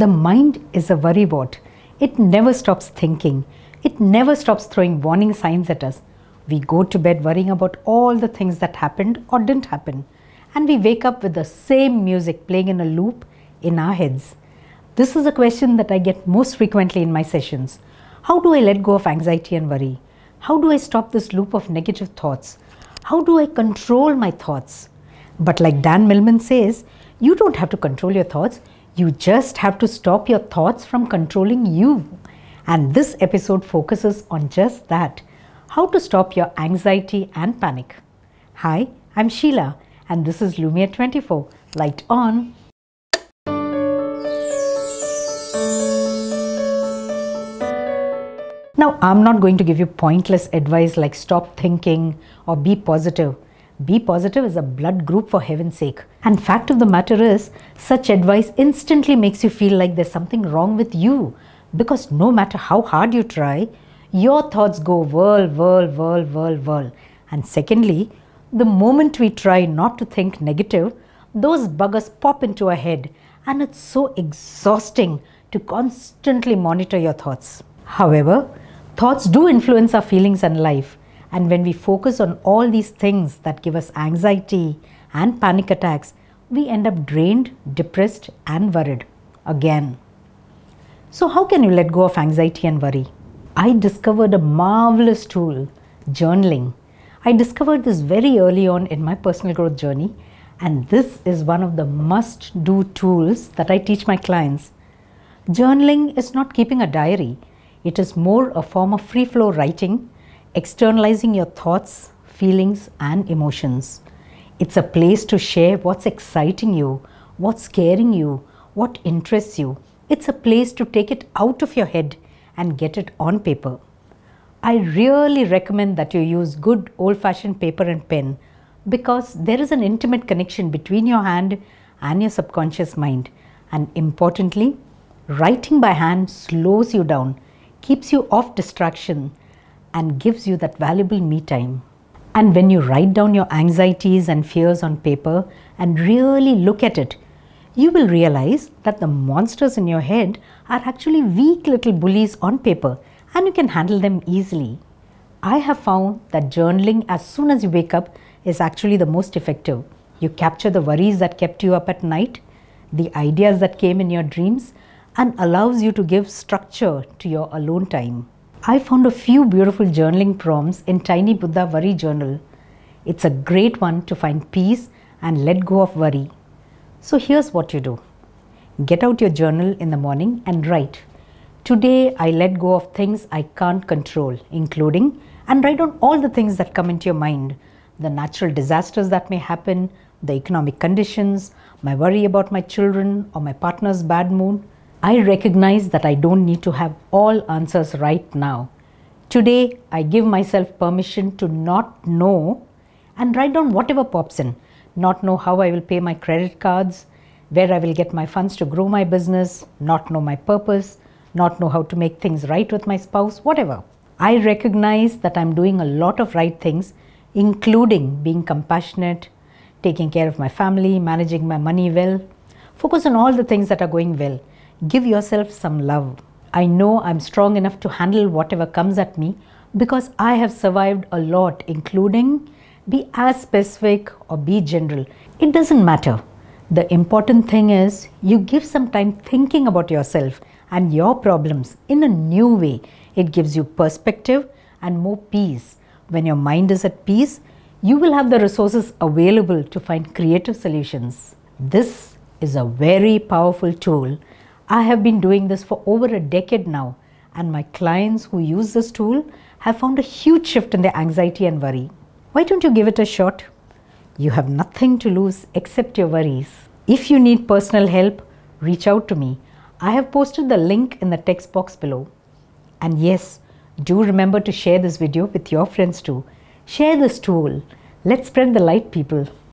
The mind is a worry wart. It never stops thinking. It never stops throwing warning signs at us. We go to bed worrying about all the things that happened or didn't happen. And we wake up with the same music playing in a loop in our heads. This is a question that I get most frequently in my sessions. How do I let go of anxiety and worry? How do I stop this loop of negative thoughts? How do I control my thoughts? But like Dan Millman says, you don't have to control your thoughts. You just have to stop your thoughts from controlling you. And this episode focuses on just that. How to stop your anxiety and panic. Hi, I'm Sheila and this is Lumiere 24. Light on. Now, I'm not going to give you pointless advice like stop thinking or be positive. Be positive is a blood group, for heaven's sake. And fact of the matter is, such advice instantly makes you feel like there's something wrong with you. Because no matter how hard you try, your thoughts go whirl, whirl, whirl, whirl, whirl. And secondly, the moment we try not to think negative, those buggers pop into our head. And it's so exhausting to constantly monitor your thoughts. However, thoughts do influence our feelings and life. And when we focus on all these things that give us anxiety and panic attacks, we end up drained, depressed, and worried again. So how can you let go of anxiety and worry? I discovered a marvelous tool, journaling. I discovered this very early on in my personal growth journey, and this is one of the must-do tools that I teach my clients. Journaling is not keeping a diary. It is more a form of free-flow writing, externalizing your thoughts, feelings, and emotions. It's a place to share what's exciting you, what's scaring you, what interests you. It's a place to take it out of your head and get it on paper. I really recommend that you use good old-fashioned paper and pen because there is an intimate connection between your hand and your subconscious mind. And importantly, writing by hand slows you down, keeps you off distraction, and gives you that valuable me time. And when you write down your anxieties and fears on paper and really look at it, you will realize that the monsters in your head are actually weak little bullies on paper and you can handle them easily. I have found that journaling as soon as you wake up is actually the most effective. You capture the worries that kept you up at night, the ideas that came in your dreams, and allows you to give structure to your alone time. I found a few beautiful journaling prompts in Tiny Buddha Worry Journal. It's a great one to find peace and let go of worry. So here's what you do. Get out your journal in the morning and write, "Today I let go of things I can't control," including, and write down all the things that come into your mind, the natural disasters that may happen, the economic conditions, my worry about my children or my partner's bad mood. I recognize that I don't need to have all answers right now. Today, I give myself permission to not know and write down whatever pops in. Not know how I will pay my credit cards, where I will get my funds to grow my business, not know my purpose, not know how to make things right with my spouse, whatever. I recognize that I'm doing a lot of right things, including being compassionate, taking care of my family, managing my money well. Focus on all the things that are going well. Give yourself some love. I know I'm strong enough to handle whatever comes at me because I have survived a lot, including be as specific or be general. It doesn't matter. The important thing is you give some time thinking about yourself and your problems in a new way. It gives you perspective and more peace. When your mind is at peace, you will have the resources available to find creative solutions. This is a very powerful tool. I have been doing this for over a decade now, and my clients who use this tool have found a huge shift in their anxiety and worry. Why don't you give it a shot? You have nothing to lose except your worries. If you need personal help, reach out to me. I have posted the link in the text box below. And yes, do remember to share this video with your friends too. Share this tool. Let's spread the light, people.